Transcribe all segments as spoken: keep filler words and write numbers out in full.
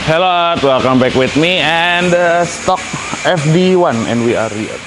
Hello, welcome back with me and uh, stock F D one and we are here.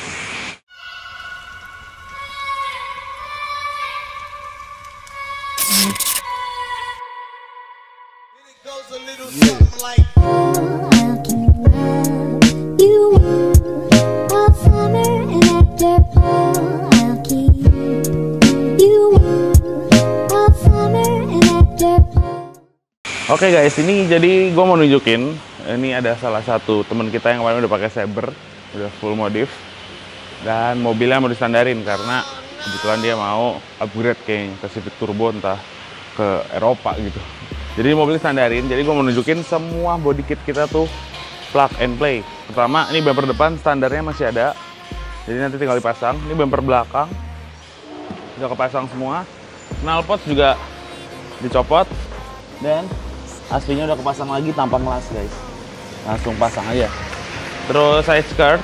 Oke okay guys, ini jadi gue mau nunjukin, ini ada salah satu teman kita yang kemarin udah pakai Saber, udah full modif, dan mobilnya mau distandarin karena kebetulan dia mau upgrade kayaknya ke Civic Turbo entah ke Eropa gitu. Jadi mobil standarin, jadi gue mau nunjukin semua body kit kita tuh plug and play. Pertama, ini bumper depan standarnya masih ada, jadi nanti tinggal dipasang. Ini bumper belakang udah kepasang semua, knalpot juga dicopot, dan aslinya udah kepasang lagi tanpa ngelas guys, langsung pasang aja. Terus side skirt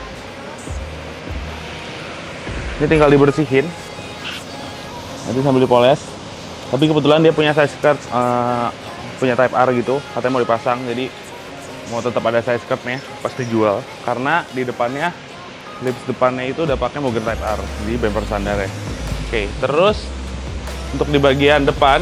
ini tinggal dibersihin nanti sambil dipoles, tapi kebetulan dia punya side skirt uh, punya type R gitu, katanya mau dipasang, jadi mau tetap ada side skirtnya pas dijual karena di depannya, lips depannya itu udah pakai Mugen type R di bumper standarnya. Oke, terus untuk di bagian depan,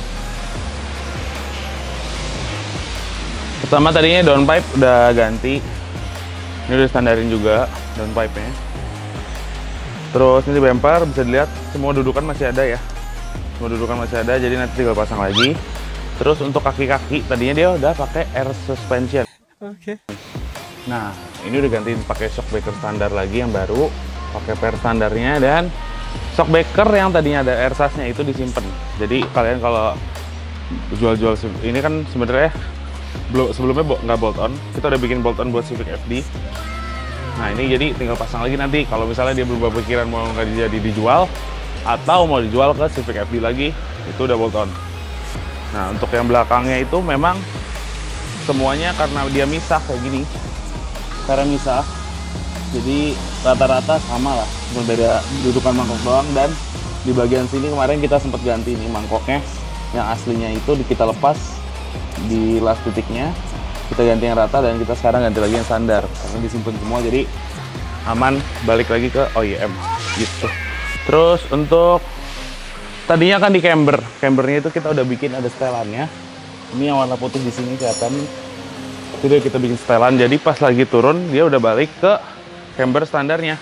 pertama tadinya downpipe udah ganti, ini udah standarin juga downpipe-nya. Terus ini bumper bisa dilihat semua dudukan masih ada ya, semua dudukan masih ada, jadi nanti tinggal pasang lagi. Terus untuk kaki-kaki tadinya dia udah pakai air suspension. Oke. Okay. Nah ini udah gantiin pakai shockbreaker standar lagi yang baru, pakai per standarnya, dan shockbreaker yang tadinya ada air susnya itu disimpan. Jadi kalian kalau jual-jual ini kan sebenarnya belum, sebelumnya nggak bolt on, kita udah bikin bolt on buat Civic F D. Nah ini jadi tinggal pasang lagi nanti kalau misalnya dia berubah pikiran mau nggak jadi dijual atau mau dijual ke Civic F D lagi, itu udah bolt on. Nah untuk yang belakangnya itu memang semuanya karena dia misah kayak gini, karena misah jadi rata-rata sama lah, berbeda dudukan mangkok doang. Dan di bagian sini kemarin kita sempat ganti nih mangkoknya, yang aslinya itu kita lepas di las titiknya, kita ganti yang rata, dan kita sekarang ganti lagi yang standar karena disimpan semua, jadi aman balik lagi ke O E M gitu. Terus untuk tadinya kan di camber, cambernya itu kita udah bikin ada setelannya. Ini yang warna putih di sini kelihatan, itu udah kita bikin setelan, jadi pas lagi turun dia udah balik ke camber standarnya.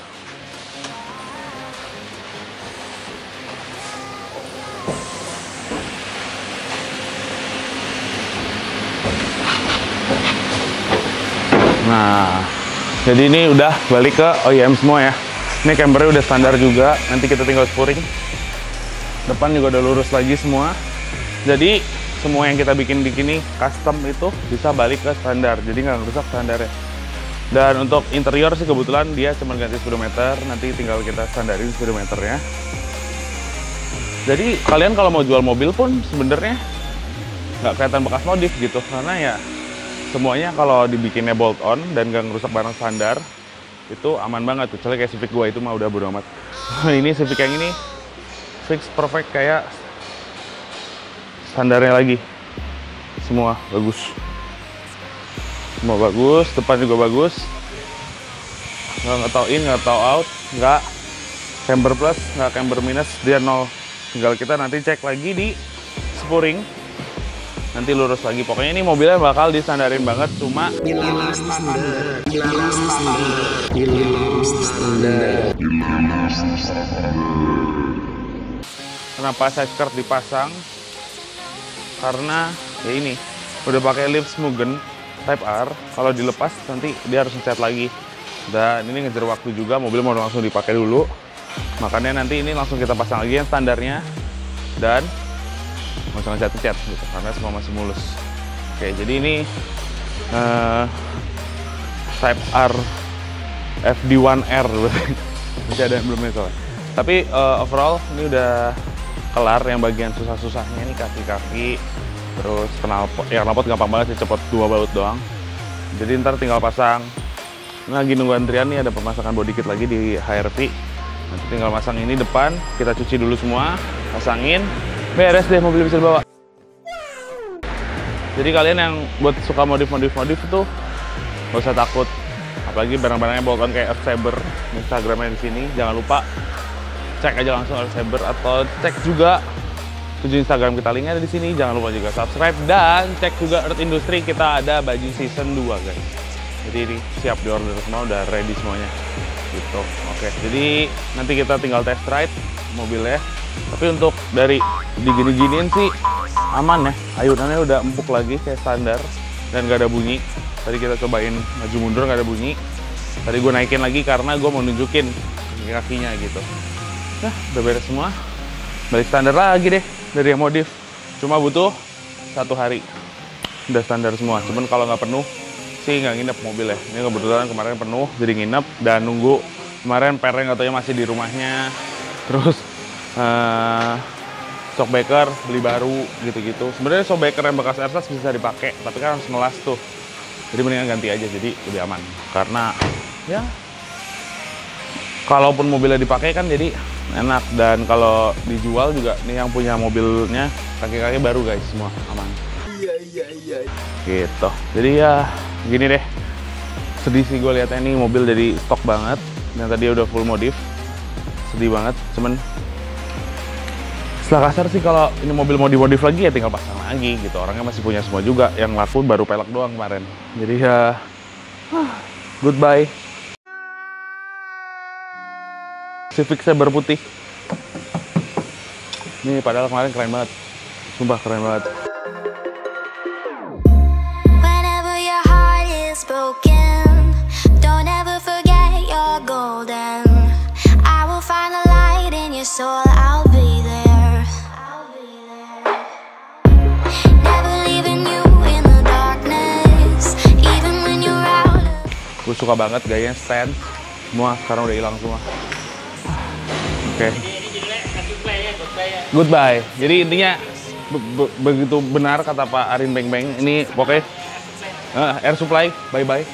Nah, jadi ini udah balik ke O E M semua ya. Ini cambernya udah standar juga, nanti kita tinggal spuring. Depan juga udah lurus lagi semua. Jadi semua yang kita bikin di sini custom itu bisa balik ke standar, jadi nggak ngerusak standarnya. Dan untuk interior sih kebetulan dia cuma ganti speedometer, nanti tinggal kita standarin speedometernya. Jadi kalian kalau mau jual mobil pun sebenarnya nggak kelihatan bekas modif gitu, karena ya semuanya kalau dibikinnya bolt on dan gak ngerusak barang standar itu aman banget. Kecuali kayak Civic gua itu mah udah bodo amat. Ini Civic yang ini fix perfect kayak standarnya lagi, semua bagus, semua bagus, depan juga bagus, nggak ngetau in, nggak tau out, nggak camber plus, nggak camber minus, dia nol. Tinggal kita nanti cek lagi di spuring, nanti lurus lagi. Pokoknya ini mobilnya bakal distandarin banget, cuma kenapa side skirt dipasang, karena ya ini udah pakai lips Mugen type R, kalau dilepas nanti dia harus ngecat lagi, dan ini ngejar waktu juga, mobil mau langsung dipakai dulu, makanya nanti ini langsung kita pasang lagi yang standarnya dan langsung ngecat-ngecat gitu, karena semua masih mulus. Oke, jadi ini uh, type R F D one R masih ada yang belum nih soalnya. Tapi uh, overall ini udah kelar yang bagian susah-susahnya, ini kaki-kaki, terus knalpot. Ya knalpot gampang banget sih, cepet dua baut doang. Jadi ntar tinggal pasang. Nah, lagi nunggu antrian nih, ada pemasangan body kit lagi di H R V. Nanti tinggal pasang ini depan, kita cuci dulu semua, pasangin, beres deh, mobil bisa dibawa. Jadi kalian yang buat suka modif-modif-modif itu nggak usah takut. Apalagi barang-barangnya Bolton kayak Earth Saber, Instagramnya di sini. Jangan lupa cek aja langsung Earth Saber atau cek juga tujuh Instagram kita, linknya ada di sini. Jangan lupa juga subscribe dan cek juga Earth Industry, kita ada baju season dua guys. Jadi ini siap di order semua, udah ready semuanya. Gitu. Oke, jadi nanti kita tinggal test ride mobilnya. Tapi untuk dari digini-giniin sih aman ya. Ayunannya udah empuk lagi kayak standar dan gak ada bunyi. Tadi kita cobain maju mundur gak ada bunyi. Tadi gue naikin lagi karena gue mau nunjukin kakinya gitu. Nah, udah beres semua. Balik standar lagi deh dari yang modif. Cuma butuh satu hari. Udah standar semua. Cuman kalau nggak penuh sih nggak nginep mobil ya. Ini kebetulan kemarin penuh jadi nginep dan nunggu. Kemarin pereng katanya masih di rumahnya. Terus uh, shockbreaker beli baru gitu-gitu. Sebenarnya shockbreaker yang bekas Ersas bisa dipakai, tapi kan harus ngelas tuh. Jadi mendingan ganti aja, jadi lebih aman. Karena ya kalaupun mobilnya dipakai kan jadi enak, dan kalau dijual juga nih yang punya mobilnya kaki-kaki baru guys, semua aman. Iya iya iya. Gitu. Jadi ya gini deh. Sedih sih gue liatnya, nih mobil jadi stok banget dan tadi udah full modif. Sedih banget, cuman setelah kasar sih kalau ini mobil mau dimodif lagi ya tinggal pasang lagi gitu. Orangnya masih punya semua juga, yang laku baru pelek doang kemarin. Jadi ya goodbye Civic Saber putih. Nih padahal kemarin keren banget, sumpah keren banget. Whenever your heart is broken, don't ever forget you're golden. I will find a light in your soul, I'll be there. Gue suka banget gayanya stand, semua sekarang udah hilang semua. Oke. Okay. Goodbye. Jadi intinya be be begitu benar kata Pak Arin Beng Beng. Ini pokoknya uh, air supply, bye bye.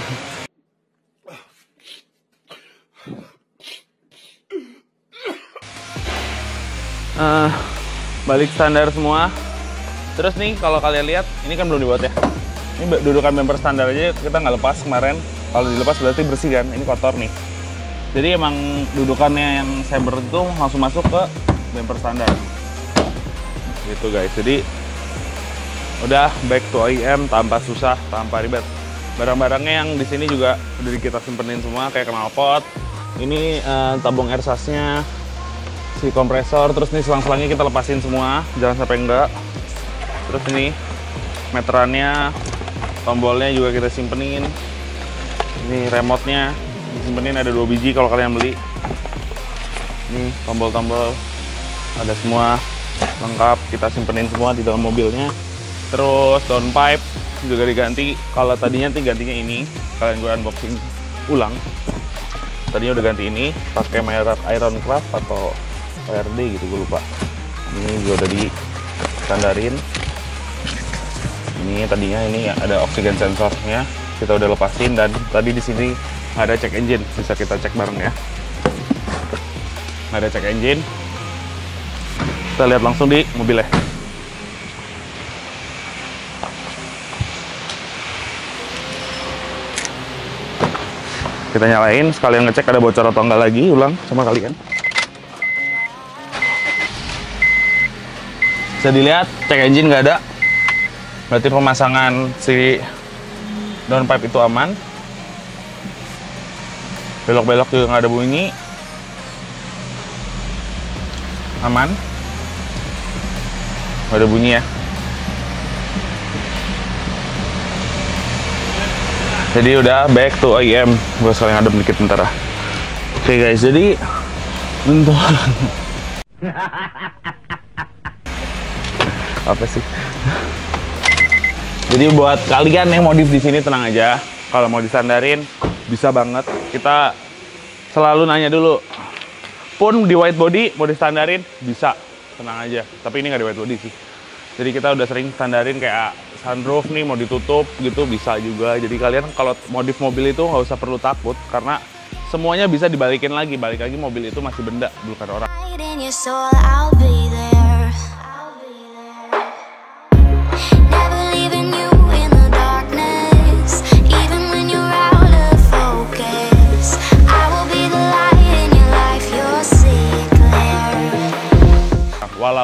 uh, balik standar semua. Terus nih kalau kalian lihat, ini kan belum dibuat ya. Ini dudukan bumper standar aja kita nggak lepas kemarin. Kalau dilepas berarti bersih kan, ini kotor nih. Jadi emang dudukannya yang Saber itu langsung masuk ke bumper standar. Gitu guys, jadi udah back to O E M tanpa susah, tanpa ribet. Barang-barangnya yang di sini juga udah kita simpenin semua, kayak knalpot. Ini eh, tabung ersasnya, si kompresor, terus nih selang-selangnya kita lepasin semua, jangan sampai enggak. Terus ini meterannya, tombolnya juga kita simpenin. Ini remote-nya disimpenin, ada dua biji kalau kalian beli. Ini tombol-tombol ada semua lengkap, kita simpenin semua di dalam mobilnya. Terus downpipe juga diganti. Kalau tadinya nanti gantinya ini, kalian gue unboxing ulang. Tadinya udah ganti ini pakai merek Ironcraft atau O R D gitu, gue lupa. Ini juga udah distandarin. Ini tadinya ini ada oksigen sensornya, kita udah lepasin, dan tadi di sini ada cek engine, bisa kita cek bareng ya. Ada cek engine, kita lihat langsung di mobilnya. Kita nyalain, sekalian ngecek ada bocor atau enggak lagi, ulang sama kalian. Bisa dilihat cek engine nggak ada, berarti pemasangan si downpipe itu aman. Belok-belok juga nggak ada bunyi, aman, nggak ada bunyi ya. Jadi udah back to O E M. Gue sekalian ngadep dikit bentar. Oke okay guys, jadi untuk apa sih? Jadi buat kalian yang modif di sini tenang aja. Kalau mau disandarin bisa banget. Kita selalu nanya dulu. Pun di white body mau distandarin bisa, tenang aja. Tapi ini nggak di white body sih. Jadi kita udah sering standarin kayak sunroof nih mau ditutup gitu bisa juga. Jadi kalian kalau modif mobil itu nggak usah perlu takut karena semuanya bisa dibalikin lagi. Balik lagi mobil itu masih benda, bukan orang. Never leaving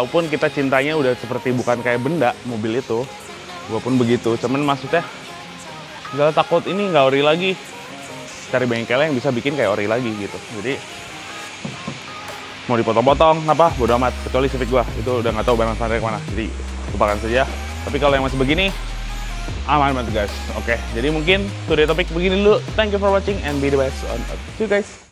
walaupun kita cintanya udah seperti bukan kayak benda mobil itu, walaupun begitu, cuman maksudnya misalnya takut ini nggak ori lagi, cari bengkel yang bisa bikin kayak ori lagi gitu. Jadi mau dipotong-potong apa bodo amat, kecuali Civic gua itu udah nggak tahu balance dari mana, jadi lupakan saja. Tapi kalau yang masih begini aman banget guys. Oke, jadi mungkin today topik begini dulu. Thank you for watching and be the best on see you guys.